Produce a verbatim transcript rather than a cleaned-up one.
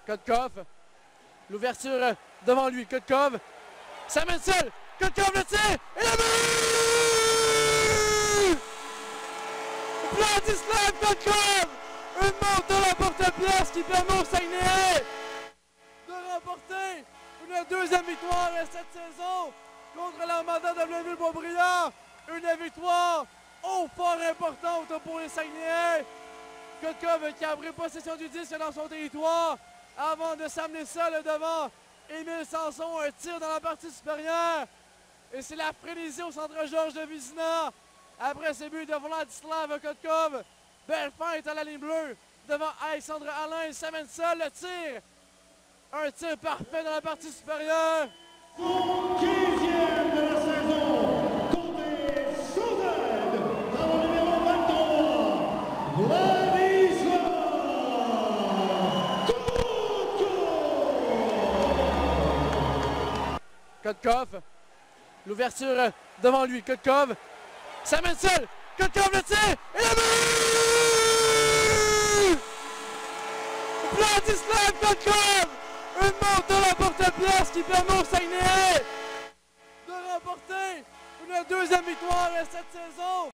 Kotkov. L'ouverture devant lui. Kotkov. Ça mène seul. Kotkov le tire. Et le but! Vladislav Kotkov! Une montre dans la porte-pièce qui permet au Saguenay de remporter une deuxième victoire cette saison contre l'Armada de Blainville-Boisbriand. Une victoire au fort importante pour les Saguenayens. Kotkov qui a pris possession du disque dans son territoire avant de s'amener seul devant Émile Sanson. Un tir dans la partie supérieure. Et c'est la frénésie au centre Georges de Vizina. Après ce but de Vladislav Kotkov, belle feinte à la ligne bleue devant Alexandre Alain. Ça mène seul le tir. Un tir parfait dans la partie supérieure. Son quinzième de la saison, côté Sous-Aide, dans le numéro vingt-trois, Vladislav Kotkov. Kotkov. L'ouverture devant lui. Kotkov. Ça mène seul. Kotkov le tire. Et le but! Vladislav Kotkov! Une montre dans la porte-pièce qui permet au Saguenay de remporter une deuxième victoire cette saison